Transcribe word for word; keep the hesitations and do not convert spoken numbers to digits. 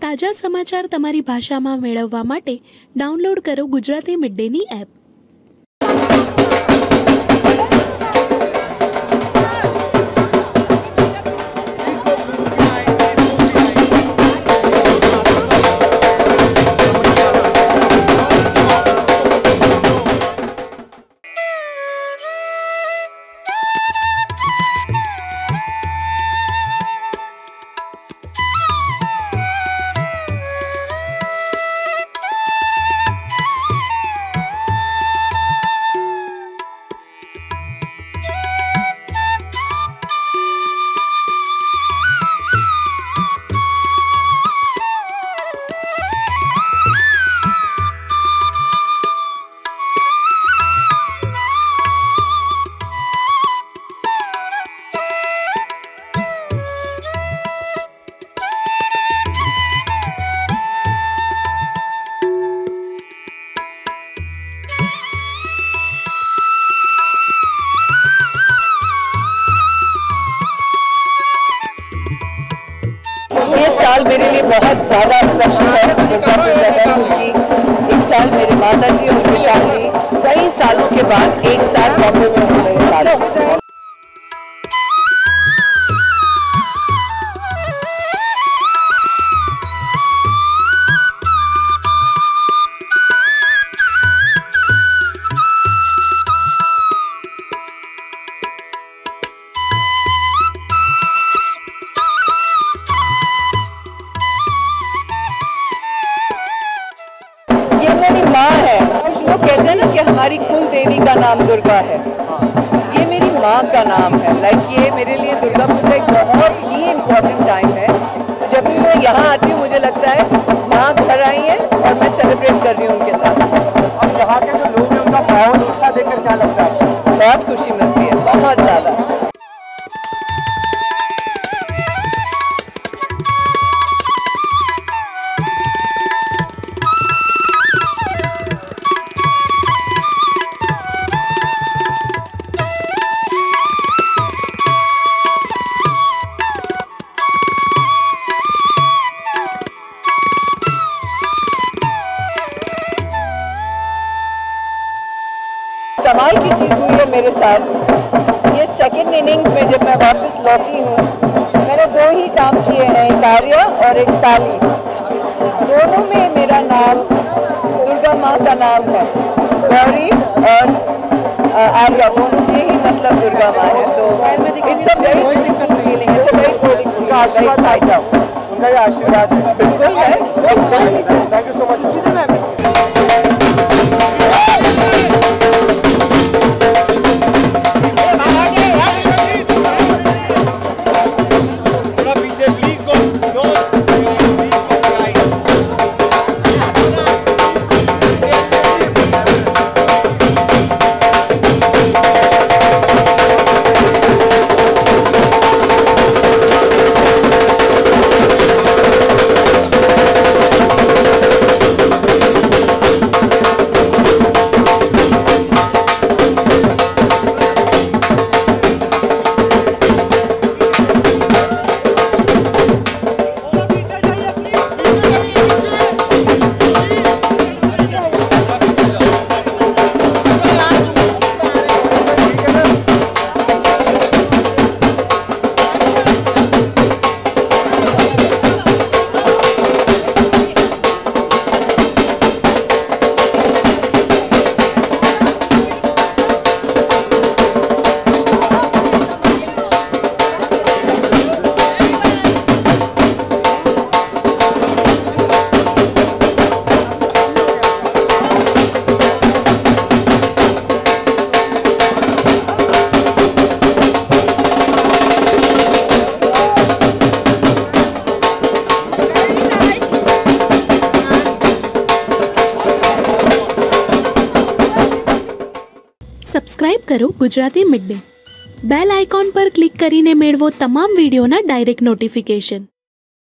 તાજા સમાચાર તમારી ભાષામાં મેળવવા માટે ડાઉનલોડ કરો ગુજરાતી મિડ ડેની એપ। ये साल मेरे लिए बहुत ज़्यादा स्पेशल है दुर्गा पूजा का, क्योंकि इस साल मेरे माता जी और पिता जी कई सालों के बाद एक साथ बॉम्बे में होने वाले हैं। मेरी माँ है। कुछ लोग कहते हैं ना कि हमारी कुल देवी का नाम दुर्गा है, ये मेरी माँ का नाम है। लाइक ये मेरे लिए दुर्गा पूजा एक बहुत ही इम्पोर्टेंट टाइम है। जब भी मैं यहाँ आती हूँ मुझे लगता है माँ घर आई है और मैं सेलिब्रेट कर रही हूँ उनके साथ। और यहाँ के जो लोग हैं उनका माहौल उत्साह देखकर क्या लगता है? बहुत खुशी मिलती है, बहुत ज़्यादा। कमाल की चीज़ हुई है मेरे साथ, ये सेकंड इनिंग्स में जब मैं वापस लौटी हूँ मैंने दो ही काम किए हैं, एक आर्या और एक ताली। दोनों में मेरा नाम दुर्गा माँ का नाम है, गौरी और आर्या दोनों के ही मतलब दुर्गा माँ है। तो it's a very beautiful feeling, it's a very beautiful. उनका आशीर्वाद है क्या? उनका ये आशीर्वाद है? बिल्कुल है। Thank you so much. Subscribe કરો Gujarati mid day. Bell icon પર ક્લિક કરીને મેળવો તમામ વિડીયોના ડાયરેક્ટ નોટિફિકેશન।